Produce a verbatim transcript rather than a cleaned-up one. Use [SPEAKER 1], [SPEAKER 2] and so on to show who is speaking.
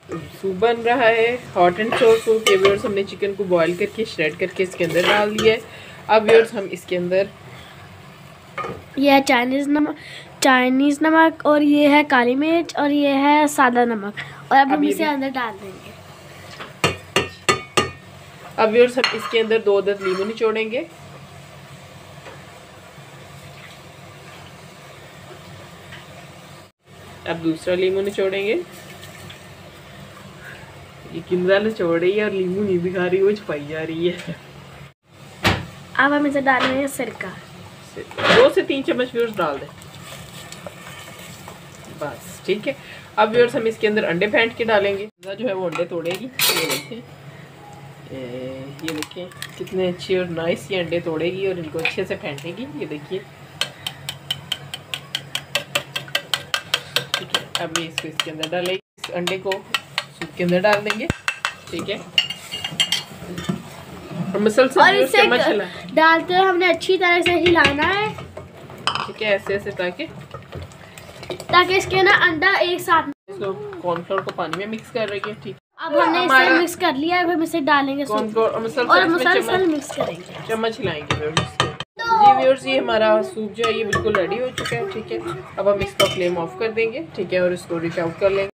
[SPEAKER 1] Soup बन रहा है हॉट एंड सोर सूप। ये व्यूअर्स हमने चिकन को बॉईल करके श्रेड करके इसके अंदर डाल दिया है। अब व्यूअर्स हम इसके अंदर
[SPEAKER 2] ये है चाइनीज़ नमक चाइनीज़ नमक और ये है काली मिर्च और ये है सादा नमक और अब हम इसे अंदर डाल देंगे।
[SPEAKER 1] अब व्यूअर्स हम इसके अंदर दो अदद नींबू निचोड़ेंगे। अब दूसरा नींबू निचोड़ेंगे। ये किंदा निचोड़ रही है और नींबू नहीं दिखा रही, वो छुपाई जा रही है।
[SPEAKER 2] अब हम इसे डाल रहे हैं सिरका,
[SPEAKER 1] दो से तीन चम्मच व्यूअर्स डाल दें बस, ठीक है। अब व्यूअर्स हम इसके अंदर अंडे फेंट के डालेंगे। जो है वो अंडे तोड़ेगी। ये देखें, ये देखें कितने अच्छे और नाइस ये अंडे तोड़ेगी और इनको अच्छे से फेंटेगी। ये देखिए, ठीक है। अब ये इसको इसके अंदर डालेंगे, इस अंडे को सूप के अंदर डाल देंगे, ठीक है। और मुसलसल
[SPEAKER 2] और इसे डालते हुए हमने अच्छी तरह से हिलाना है,
[SPEAKER 1] ठीक है, ऐसे ऐसे ताकि
[SPEAKER 2] ताकि इसके ना अंडा एक साथ।
[SPEAKER 1] इसको कॉर्नफ्लोर को पानी में मिक्स कर रही है, ठीक।
[SPEAKER 2] अब हमने इसे मिक्स कर लिया, अब हम इसे डालेंगे
[SPEAKER 1] कॉर्नफ्लोर और
[SPEAKER 2] मुसलसल मिक्स करेंगे,
[SPEAKER 1] चम्मच हिलाएंगे व्यूअर्स। जी व्यूअर्स, ये हमारा सूप जो है ये बिल्कुल रेडी हो चुका है, ठीक है। अब हम इसका फ्लेम ऑफ कर देंगे, ठीक है, और इसको डिश आउट कर लेंगे।